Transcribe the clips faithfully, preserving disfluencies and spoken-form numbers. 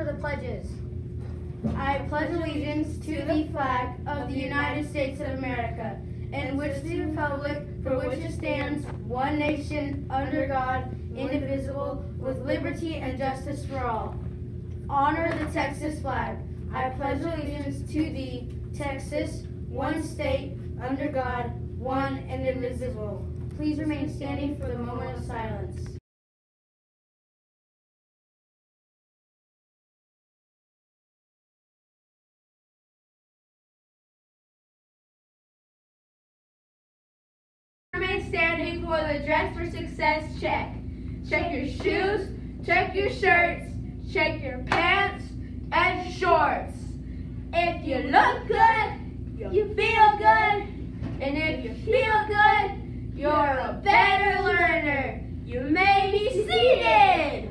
for the pledges. I pledge allegiance to the flag of the United States of America, and which the republic for which it stands, one nation, under God, indivisible, with liberty and justice for all. Honor the Texas flag. I pledge allegiance to the Texas, one state, under God, one and indivisible. Please remain standing for the moment of silence. Remain standing for the Dress for Success check. Check your shoes, check your shirts, check your pants and shorts. If you look good, you feel good. And if you feel good, you're a better learner. You may be seated.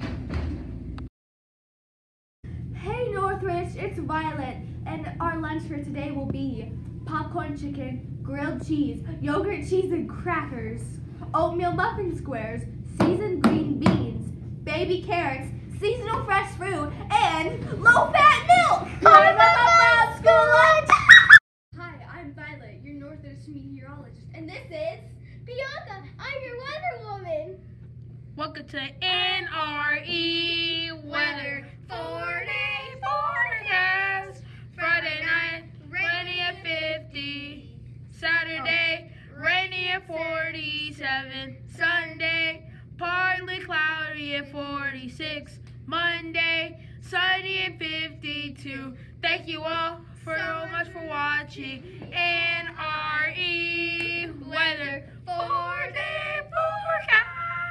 Hey Northridge, it's Violet, and our lunch for today will be popcorn chicken, grilled cheese, yogurt cheese and crackers, oatmeal muffin squares, seasoned green beans, baby carrots, seasonal fresh fruit, and low-fat milk! Time about school lunch! Hi, I'm Violet, your Northridge meteorologist, and this is Bianca. I'm your Weather Woman. Welcome to N R E Weather. Four-day forecast. Friday night, rainy at fifty. Saturday, rainy at forty-seven. Sunday, partly cloudy at forty-six. Monday, sunny at fifty-two. Thank you all so much for watching N R E Weather. Four-day forecast.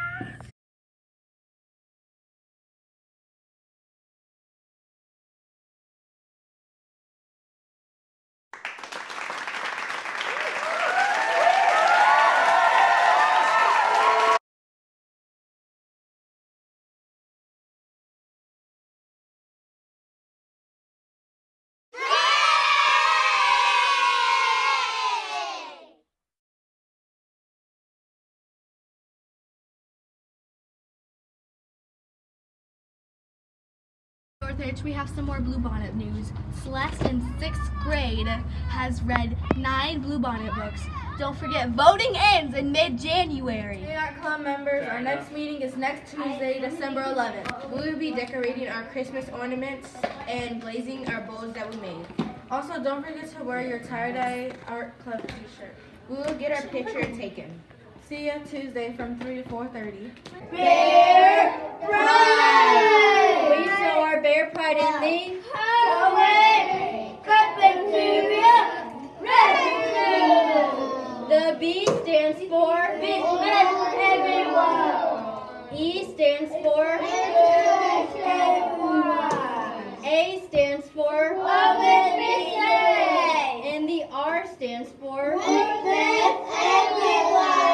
Northridge, we have some more Bluebonnet news. Celeste in sixth grade has read nine Bluebonnet books. Don't forget, voting ends in mid-January. Hey, our club members, our next meeting is next Tuesday, December eleventh. We will be decorating our Christmas ornaments and glazing our bowls that we made. Also, don't forget to wear your tie-dye art club t-shirt. We will get our picture taken. See ya Tuesday from three to four thirty. Bear Pride! We show our Bear Pride in the Halloween Cafeteria Rescue. The B stands for Business Everyone. E stands for Business Everyone. A stands for Public Business. And the R stands for Business Everyone.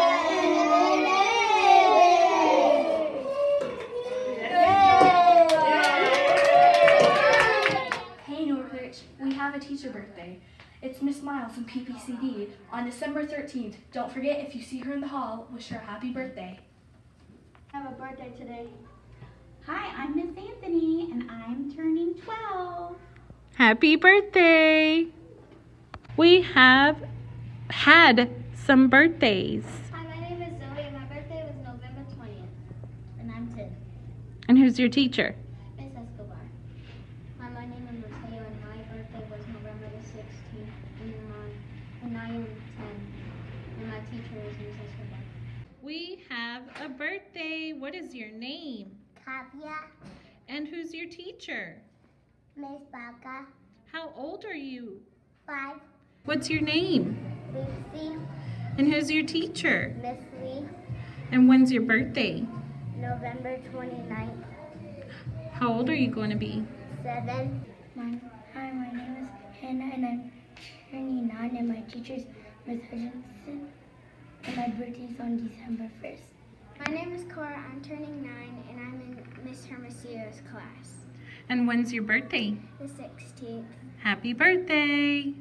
We have a teacher birthday. It's Miss Miles from P P C D on December thirteenth. Don't forget, if you see her in the hall, wish her a happy birthday. I have a birthday today. Hi, I'm Miss Anthony, and I'm turning twelve. Happy birthday! We have had some birthdays. Hi, my name is Zoe, and my birthday was November twentieth. And I'm ten. And who's your teacher? Miss Escobar. Hi, my name is Mateo, and my birthday was November the sixteenth, and, my, and I am ten. And my teacher is Miss Escobar. We have a birthday. What is your name? Kapia, And who's your teacher? Miss Baca, How old are you? five, What's your name? Lucy, And who's your teacher? Miss Lee, And when's your birthday? November twenty-ninth, How old are you going to be? seven. My, hi, my name is Hannah, and I'm turning nine, and my teacher's Miss Hutchinson, and my birthday is on December first. My name is Cora, I'm turning nine, and I'm in Miss Hermosillo's class. And when's your birthday? The sixteenth. Happy birthday!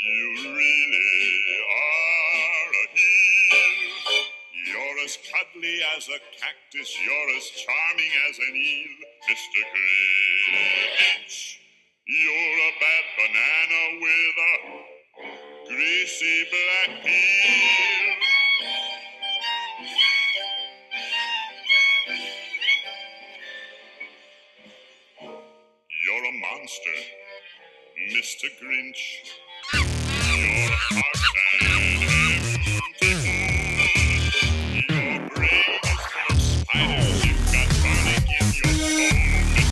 You really are a heel. You're as cuddly as a cactus, you're as charming as an eel, Mister Grinch. You're a bad banana with a greasy black peel. You're a monster, Mister Grinch.